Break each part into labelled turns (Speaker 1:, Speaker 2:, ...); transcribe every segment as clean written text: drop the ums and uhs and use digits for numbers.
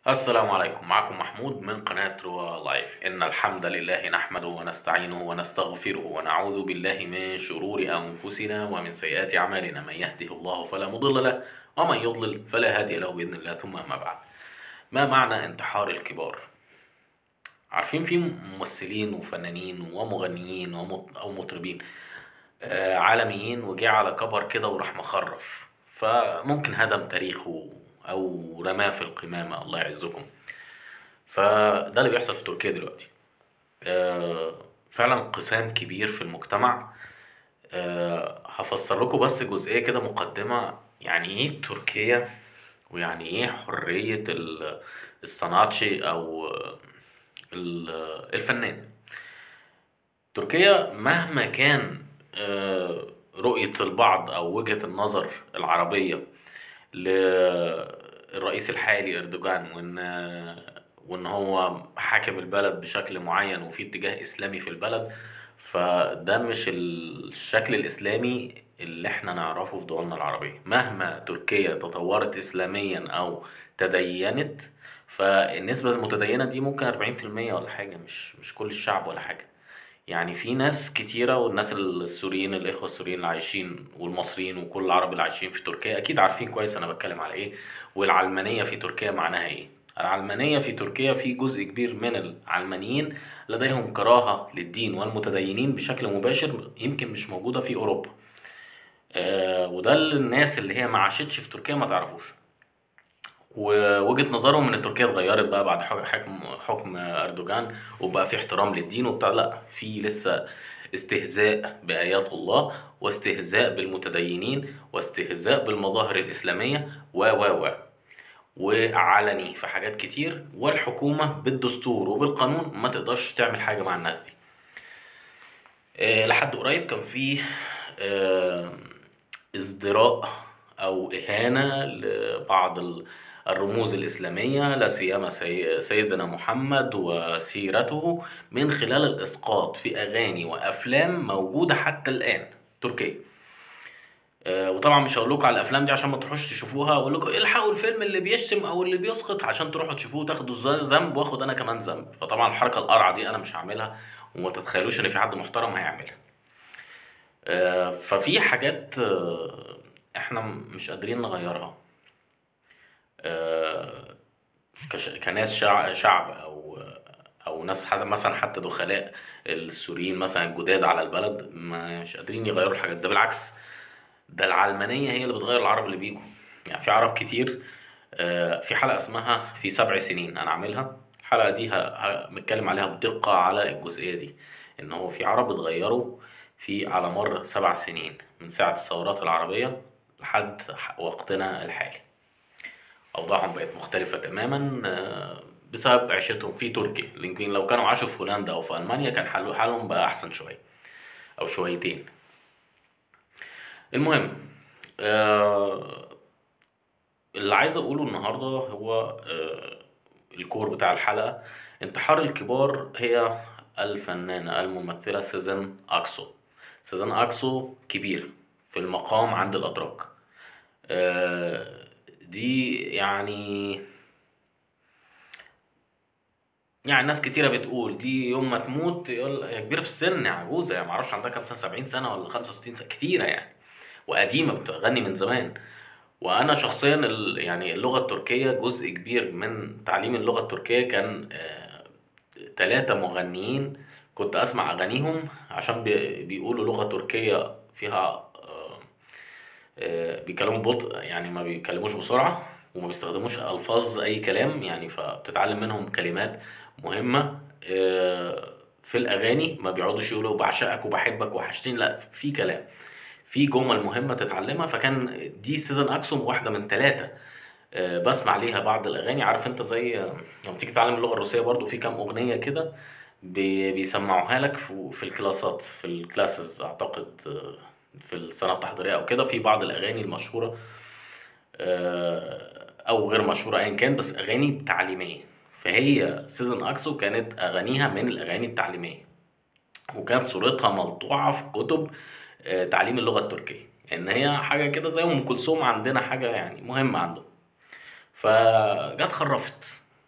Speaker 1: السلام عليكم، معكم محمود من قناة روا لايف. إن الحمد لله نحمده ونستعينه ونستغفره ونعوذ بالله من شرور أنفسنا ومن سيئات أعمالنا. من يهده الله فلا مضل له ومن يضلل فلا هادي له بإذن الله. ثم أما بعد، ما معنى انتحار الكبار؟ عارفين في ممثلين وفنانين ومغنيين أو مطربين عالميين وجه على كبر كده وراح مخرف، فممكن هدم تاريخه أو رماه في القمامة، الله يعزكم. فده اللي بيحصل في تركيا دلوقتي. فعلا انقسام كبير في المجتمع. هفسر لكم بس جزئية كده مقدمة، يعني ايه تركيا ويعني ايه حرية الصناعشي او الفنان. تركيا مهما كان رؤية البعض او وجهة النظر العربية للرئيس الحالي اردوغان، وان هو حاكم البلد بشكل معين وفي اتجاه اسلامي في البلد، فده مش الشكل الاسلامي اللي احنا نعرفه في دولنا العربية. مهما تركيا تطورت اسلاميا او تدينت، فالنسبة المتدينة دي ممكن 40% ولا حاجة، مش كل الشعب ولا حاجة. يعني في ناس كتيرة، والناس السوريين، الإخوة السوريين اللي عايشين والمصريين وكل العرب اللي عايشين في تركيا أكيد عارفين كويس أنا بتكلم على إيه. والعلمانية في تركيا معناها إيه؟ العلمانية في تركيا في جزء كبير من العلمانيين لديهم كراهة للدين والمتدينين بشكل مباشر، يمكن مش موجودة في أوروبا. وده اللي الناس اللي هي ما عاشتش في تركيا ما تعرفوش. ووجهة نظرهم ان تركيا اتغيرت بقى بعد حكم اردوغان، وبقى في احترام للدين وبتاع. لا، في لسه استهزاء بآيات الله، واستهزاء بالمتدينين، واستهزاء بالمظاهر الإسلامية وعلني في حاجات كتير. والحكومة بالدستور وبالقانون ما تقدرش تعمل حاجة مع الناس دي. لحد قريب كان في آه، ازدراء أو إهانة لبعض الرموز الإسلامية، لا سيما سيدنا محمد وسيرته، من خلال الإسقاط في أغاني وأفلام موجودة حتى الآن تركيا. وطبعا مش هقول لكم على الافلام دي عشان ما تروحوش تشوفوها، اقول لكم الحقوا الفيلم اللي بيشتم او اللي بيسقط عشان تروحوا تشوفوه تاخدوا ذنب واخد انا كمان ذنب. فطبعا الحركه القرعه دي انا مش هعملها، وما تتخيلوش ان في حد محترم هيعملها. ففي حاجات احنا مش قادرين نغيرها. آه، كناس شعب او ناس مثلا حتى دخلاء السوريين مثلا الجداد على البلد مش قادرين يغيروا الحاجات ده. بالعكس، ده العلمانية هي اللي بتغير العرب اللي بيجوا. يعني في عرب كتير. في حلقة اسمها في 7 سنين أنا عاملها. الحلقة دي متكلم عليها بدقة على الجزئية دي، إن هو في عرب اتغيروا على مر 7 سنين من ساعة الثورات العربية لحد وقتنا الحالي. أوضاعهم بقت مختلفة تماما بسبب عيشتهم في تركيا. يمكن لو كانوا عاشوا في هولندا أو في ألمانيا كان حالهم بقى أحسن شوية أو شويتين. المهم، آه، اللي عايز اقوله النهارده هو الكور بتاع الحلقه. انتحار الكبار هي الفنانه الممثله سيزن اكسو. سيزن اكسو كبيره في المقام عند الاتراك. دي يعني ناس كتيرة بتقول دي يوم ما تموت يقول هي كبيرة في السن، عجوزة يعني، معرفش عندها كام سنة، 70 سنة ولا 65 سنة، كتيرة يعني. وقديمة بتغني من زمان. وانا شخصيا يعني اللغه التركيه جزء كبير من تعليم اللغه التركيه كان 3 مغنيين كنت اسمع اغانيهم عشان بيقولوا لغه تركيه فيها بيتكلموا ببطء، يعني ما بيتكلموش بسرعه وما بيستخدموش الفاظ اي كلام يعني، فبتتعلم منهم كلمات مهمه. في الاغاني ما بيقعدوش يقولوا بعشقك وبحبك وحشتين، لا، في كلام، في جمل مهمة تتعلمها. فكان دي سيزن أكسوم واحدة من 3 بسمع ليها بعض الأغاني. عارف أنت زي لما تيجي تتعلم اللغة الروسية برضو في كام أغنية كده بيسمعوها لك في الكلاسات، في الكلاسز أعتقد، في السنة التحضيرية أو كده، في بعض الأغاني المشهورة أو غير مشهورة أيا كان، بس أغاني تعليمية. فهي سيزن أكسو كانت أغانيها من الأغاني التعليمية، وكانت صورتها ملطوعة في كتب تعليم اللغة التركية، ان هي حاجة كده زي ام كلثوم عندنا، حاجة يعني مهمة عندهم. فجت خرفت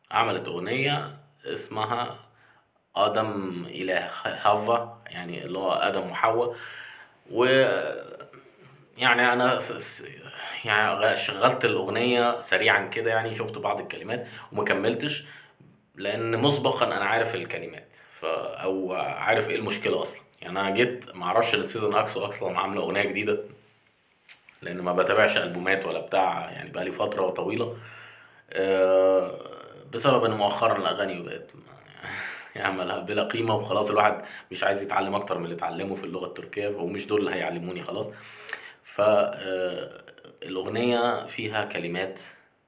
Speaker 1: عملت اغنيه اسمها ادم الى هافا، يعني اللي هو ادم وحواء. و يعني انا يعني شغلت الاغنيه سريعا كده، يعني شفت بعض الكلمات وما كملتش، لان مسبقا انا عارف الكلمات، او عارف ايه المشكله اصلا. يعني انا جيت ما اعرفش ان سيزون اكسو اصلا عامله اغنيه جديده، لان ما بتابعش البومات ولا بتاع، يعني بقالي فتره طويله. آه، بسبب ان مؤخرا الاغاني بقت يعني مالها بلا قيمه وخلاص. الواحد مش عايز يتعلم اكتر من اللي اتعلمه في اللغه التركيه، ومش دول اللي هيعلموني خلاص. ف الاغنيه فيها كلمات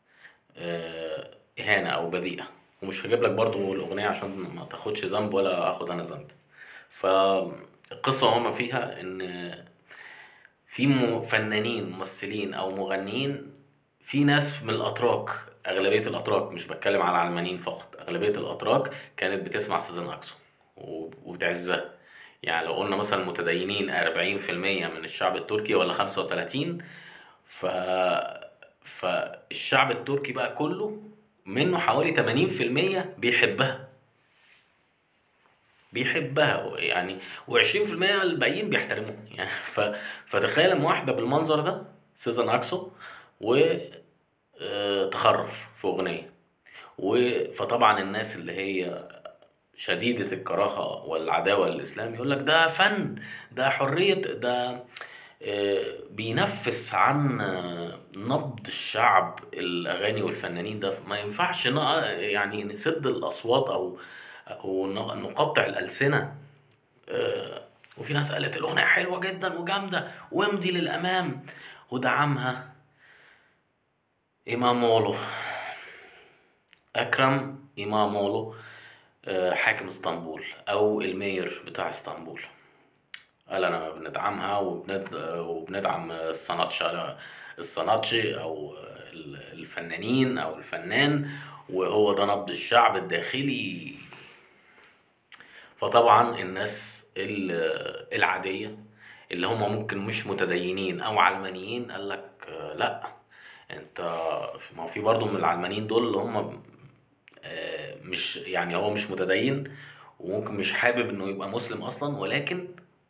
Speaker 1: اهانه او بذيئه، ومش هجيب لك برضو الاغنيه عشان ما تاخدش ذنب ولا اخد انا ذنب. فالقصه هما فيها ان في فنانين ممثلين او مغنيين، في ناس من الاتراك، اغلبيه الاتراك، مش بتكلم على العلمانيين فقط، اغلبيه الاتراك كانت بتسمع سيزن اكسو وبتعزها. يعني لو قلنا مثلا متدينين 40% من الشعب التركي ولا 35، ف فالشعب التركي بقى كله منه حوالي 80% بيحبها يعني، و20% الباقيين بيحترموها يعني. فتخيل لما واحدة بالمنظر ده، سيزن اكسو، و تخرف في اغنية. فطبعا الناس اللي هي شديدة الكراهة والعداوة للإسلام يقول لك ده فن، ده حرية، ده بينفس عن نبض الشعب الأغاني والفنانين. ده ما ينفعش يعني نسد الأصوات أو نقطع الألسنة. وفي ناس قالت الأغنية حلوة جدا وجامدة وامضي للأمام، ودعمها إمامولو، أكرم إمامولو، حاكم اسطنبول أو المير بتاع اسطنبول. قال أنا بندعمها وبندعم الصناتشي أو الفنانين أو الفنان، وهو ده نبض الشعب الداخلي. فطبعا الناس العادية اللي هم ممكن مش متدينين او علمانيين قال لك لا، انت، ما هو في برضه من العلمانيين دول اللي هم مش يعني هو مش متدين، وممكن مش حابب انه يبقى مسلم اصلا، ولكن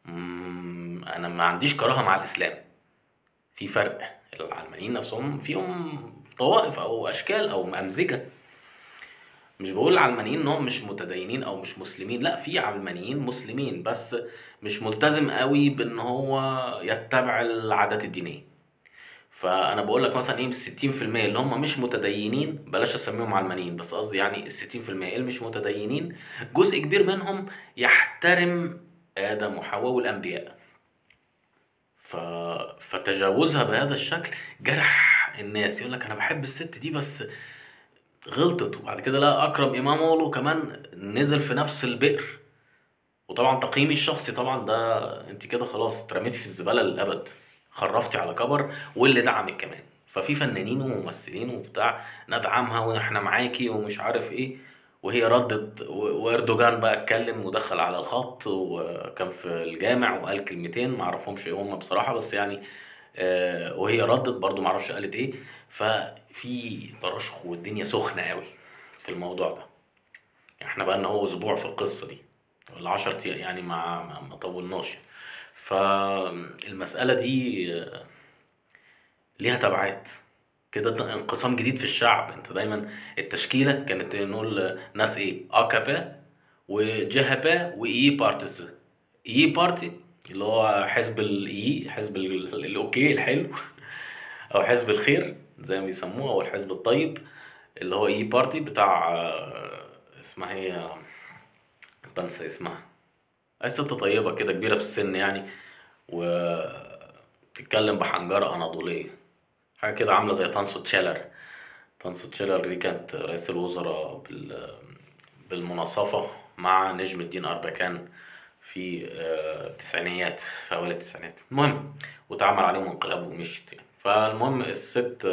Speaker 1: انا ما عنديش كراهة مع الاسلام. في فرق، العلمانيين نفسهم فيهم طوائف او اشكال او امزجة. مش بقول العلمانيين انهم مش متدينين او مش مسلمين، لا، في علمانيين مسلمين بس مش ملتزم قوي بان هو يتبع العادات الدينيه. فانا بقول لك مثلا ايه، 60% اللي هم مش متدينين، بلاش اسميهم علمانيين، بس قصدي يعني ال 60% اللي مش متدينين جزء كبير منهم يحترم ادم وحواء والانبياء. ف... فتجاوزها بهذا الشكل جرح الناس. يقول لك انا بحب الست دي بس غلطت، وبعد كده لا، اكرم امامه كمان نزل في نفس البئر. وطبعا تقييمي الشخصي طبعا ده، انت كده خلاص اترميتي في الزباله للابد، خرفتي على كبر، واللي دعمك كمان. ففي فنانين وممثلين وبتاع ندعمها واحنا معاكي ومش عارف ايه، وهي ردت، واردوغان بقى اتكلم ودخل على الخط وكان في الجامع وقال كلمتين ما اعرفهمش ايه هم بصراحه، بس يعني وهي ردت برضو ما اعرفش قالت ايه. ففي تراشق والدنيا سخنه قوي في الموضوع ده. احنا بقى لنا هو اسبوع في القصه دي ولا 10 ايام، يعني ما طولناش. فالمساله دي ليها تبعات كده، انقسام جديد في الشعب. انت دايما التشكيله كانت نقول ناس ايه، اكابا وجهبا واي بارتيز. اي بارتي اللي هو حزب الاي، حزب الاوكي الحلو، او حزب الخير زي ما بيسموه، او الحزب الطيب، اللي هو اي بارتي بتاع اسمها هي، بنسى اسمها. اي ست طيبة كده كبيرة في السن يعني، وتتكلم بحنجرة أناضولية، حاجة كده عاملة زي تانسو تشيلر. تانسو تشيلر دي كانت رئيس الوزراء بالمناصفة مع نجم الدين أربكان في التسعينيات، في أوائل التسعينات. المهم، واتعمل عليهم انقلاب ومشت يعني. فالمهم الست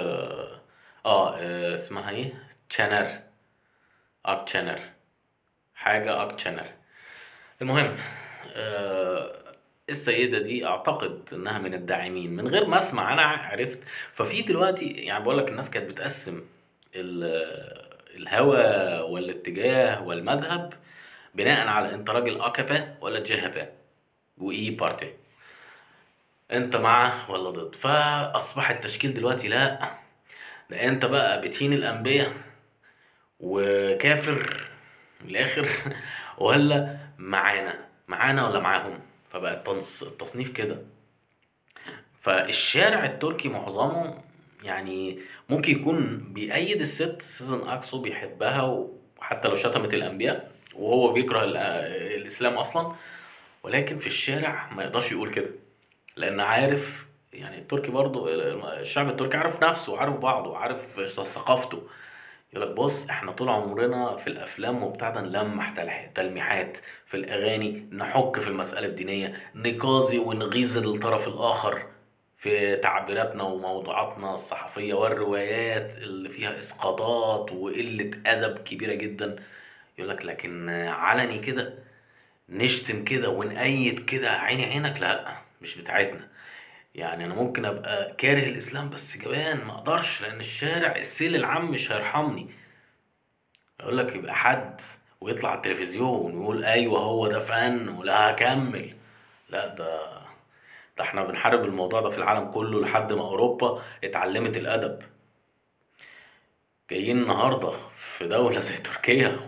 Speaker 1: اسمها ايه، تشانر، تشانر، حاجة تشانر. المهم آه، السيدة دي اعتقد انها من الداعمين من غير ما اسمع، انا عرفت. ففي دلوقتي يعني بقول لك الناس كانت بتقسم الهوى والاتجاه والمذهب بناء على انت راجل اكابا ولا جهبا واي بارتي، انت مع ولا ضد. فاصبح التشكيل دلوقتي لا، ده انت بقى بتهين الانبياء وكافر من الاخر ولا معانا ولا معاهم. فبقى التصنيف كده. فالشارع التركي معظمه يعني ممكن يكون بيأيد الست سيزن اكسو، بيحبها وحتى لو شتمت الانبياء، وهو بيكره الاسلام اصلا، ولكن في الشارع ما يقدرش يقول كده، لان عارف يعني التركي برضو، الشعب التركي عارف نفسه وعارف بعضه وعارف ثقافته. يقول لك بص، احنا طول عمرنا في الافلام وبتاع ده نلمح تلميحات، في الاغاني نحك في المساله الدينيه، نقاضي ونغيظ الطرف الاخر في تعبيراتنا وموضوعاتنا الصحفيه والروايات اللي فيها اسقاطات وقله ادب كبيره جدا. يقول لك لكن علني كده نشتم كده ونأيد كده عيني عينك، لا مش بتاعتنا. يعني انا ممكن ابقى كاره الاسلام بس جبان ما اقدرش، لان الشارع السيل العام مش هيرحمني. يقول لك يبقى حد ويطلع على التلفزيون ويقول ايوه هو ده فن ولا هكمل، لا ده احنا بنحارب الموضوع ده في العالم كله لحد ما اوروبا اتعلمت الادب. جايين النهارده في دولة زي تركيا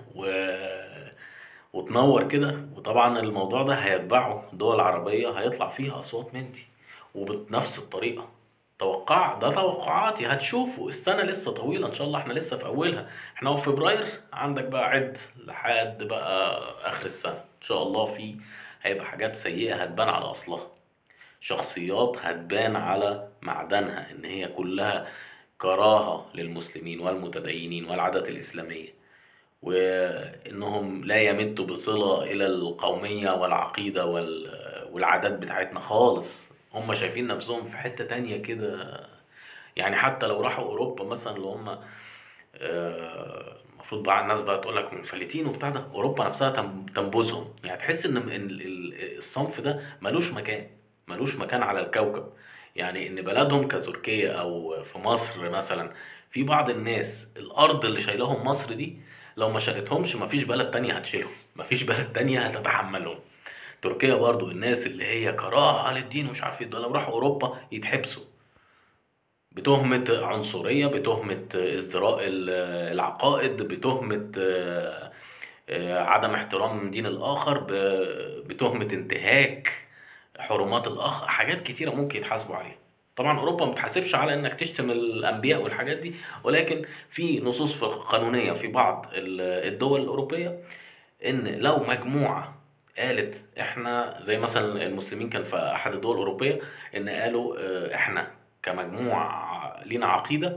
Speaker 1: وتنور كده، وطبعا الموضوع ده هيتبعه دول عربية هيطلع فيها أصوات من دي وبنفس الطريقة. ده توقعاتي، هتشوفوا السنة لسه طويلة إن شاء الله، احنا لسه في أولها، احنا في فبراير، عندك بقى عد لحد بقى آخر السنة إن شاء الله. هيبقى حاجات سيئة هتبان على أصلها، شخصيات هتبان على معدنها إن هي كلها كراهة للمسلمين والمتدينين والعادات الإسلامية، وإنهم لا يمتوا بصلة إلى القومية والعقيدة والعادات بتاعتنا خالص. هم شايفين نفسهم في حتة تانية كده. يعني حتى لو راحوا أوروبا مثلا، اللي هم المفروض بقى الناس بقى تقول لك منفلتين وبتاع ده، أوروبا نفسها تنبذهم. يعني تحس إن الصنف ده ملوش مكان على الكوكب. يعني إن بلدهم كتركيا أو في مصر مثلا، في بعض الناس الأرض اللي شايلهم مصر دي لو ما شالتهمش مفيش بلد تانية هتشيلهم، مفيش بلد تانية هتتحملهم. تركيا برضو الناس اللي هي كراهة للدين ومش عارف ايه، ده لو راحوا اوروبا يتحبسوا بتهمة عنصرية، بتهمة ازدراء العقائد، بتهمة عدم احترام دين الآخر، بتهمة انتهاك حرمات الآخر، حاجات كتيرة ممكن يتحاسبوا عليها. طبعا أوروبا ما بتحاسبش على إنك تشتم الأنبياء والحاجات دي، ولكن في نصوص قانونية في بعض الدول الأوروبية ان لو مجموعه قالت احنا زي مثلا المسلمين كان في احد الدول الاوروبيه، ان قالوا احنا كمجموعه لينا عقيده،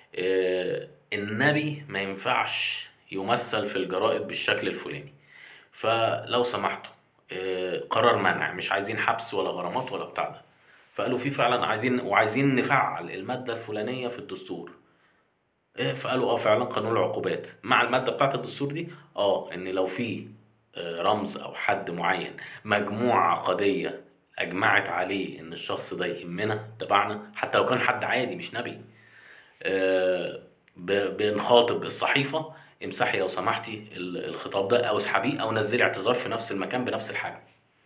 Speaker 1: النبي ما ينفعش يمثل في الجرائد بالشكل الفلاني، فلو سمحتوا قرار منع، مش عايزين حبس ولا غرامات ولا بتاع ده. فقالوا في فعلا عايزين نفعل الماده الفلانيه في الدستور. فقالوا فعلا قانون العقوبات مع الماده بتاعت الدستور دي، ان لو في رمز او حد معين، مجموعه عقديه اجمعت عليه ان الشخص ده يهمنا تبعنا، حتى لو كان حد عادي مش نبي، بنخاطب الصحيفه امسحي لو سمحتي الخطاب ده، او اسحبيه، او نزلي اعتذار في نفس المكان بنفس الحجم،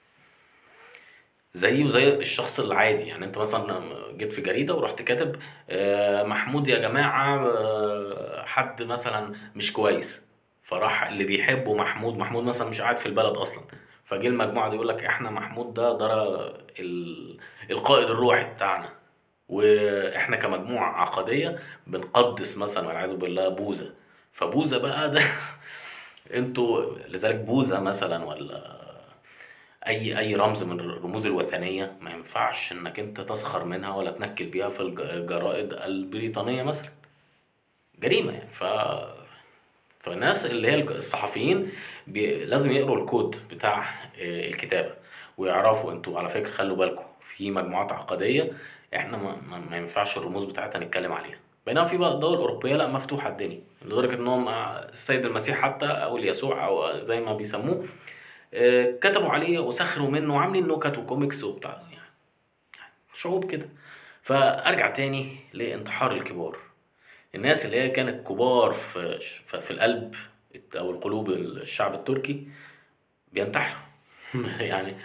Speaker 1: زيه زي الشخص العادي. يعني انت مثلا جيت في جريدة ورحت كاتب محمود يا جماعة حد مثلا مش كويس، فراح اللي بيحبه محمود مثلا مش قاعد في البلد اصلا، فجه المجموعة دي يقول لك احنا محمود ده القائد الروحي بتاعنا، واحنا كمجموعة عقدية بنقدس مثلا والعياذ بالله بوذا، فبوذا بقى ده انتوا لذلك بوذا مثلا، ولا اي رمز من الرموز الوثنيه ما ينفعش انك انت تسخر منها ولا تنكل بيها في الجرائد البريطانيه مثلا، جريمه يعني. فالناس اللي هي الصحفيين لازم يقروا الكود بتاع الكتابه، ويعرفوا انتوا على فكره خلوا بالكم في مجموعات عقديه احنا ما ينفعش الرموز بتاعتها نتكلم عليها. بينما في بقى الدول الاوروبيه لا، مفتوحه الدنيا لدرجه انهم السيد المسيح حتى او اليسوع او زي ما بيسموه كتبوا عليه وسخروا منه وعاملين نكت وكوميكس وبتاع، يعني شعوب كده. فارجع تاني لانتحار الكبار. الناس اللي هي كانت كبار في القلب او القلوب الشعب التركي بينتحروا. يعني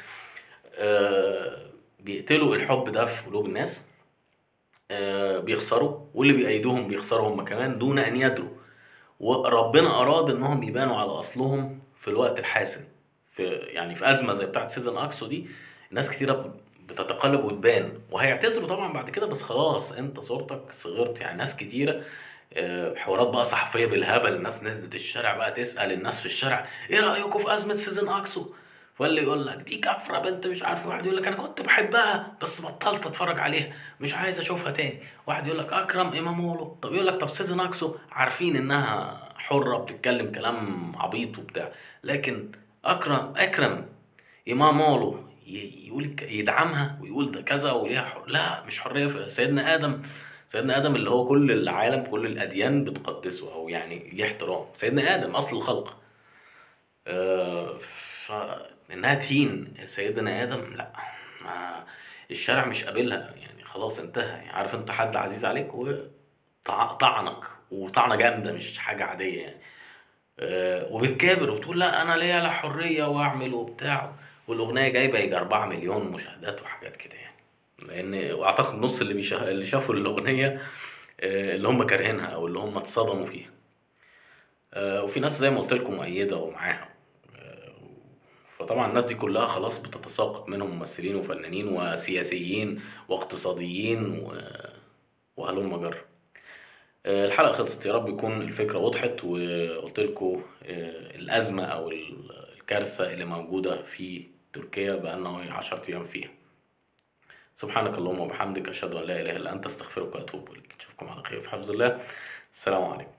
Speaker 1: بيقتلوا الحب ده في قلوب الناس، بيخسروا، واللي بيأيدوهم بيخسروا هم كمان دون ان يدروا. وربنا اراد انهم يبانوا على اصلهم في الوقت الحاسم، يعني في ازمه زي بتاعه سيزن اكسو دي. ناس كتيره بتتقلب وتبان، وهيعتذروا طبعا بعد كده، بس خلاص انت صورتك صغرت. يعني ناس كتيره حوارات بقى صحفيه بالهبل، الناس نزلت الشارع بقى تسال الناس في الشارع ايه رايكم في ازمه سيزن اكسو، فاللي يقول لك دي كفره بنت مش عارف إيه. واحد يقول لك انا كنت بحبها بس بطلت اتفرج عليها مش عايز اشوفها تاني. واحد يقول لك اكرم امامولو. طب يقول لك طب سيزن اكسو عارفين انها حره بتتكلم كلام عبيط وبتاع، لكن اكرم امامولو يقول يدعمها ويقول ده كذا وليها لا مش حريه. في سيدنا ادم، سيدنا ادم اللي هو كل العالم كل الاديان بتقدسه او يعني ليه احترام، سيدنا ادم اصل الخلق. فانها تهين سيدنا ادم لا، ما الشارع مش قابلها يعني، خلاص انتهى. يعني عارف انت حد عزيز عليك وطعنك، وطعنه جامده مش حاجه عاديه يعني، وبتكابر وتقول لا انا ليا لا حريه واعمل وبتاع، والاغنيه جايبه يجي 4 مليون مشاهدات وحاجات كده يعني. لان واعتقد نص اللي شافوا الاغنيه اللي هم كارهينها او اللي هم اتصدموا فيها. وفي ناس زي ما قلت لكم مؤيده ومعاها. آه، فطبعا الناس دي كلها خلاص بتتساقط، منهم ممثلين وفنانين وسياسيين واقتصاديين وهلم جرى. الحلقة خلصت، يا رب يكون الفكرة وضحت وقلت لكم الأزمة أو الكارثة اللي موجودة في تركيا بقالنا 10 أيام فيها. سبحانك اللهم وبحمدك، أشهد أن لا إله إلا أنت، أستغفرك وأتوب إليك. نشوفكم على خير في حفظ الله. السلام عليكم.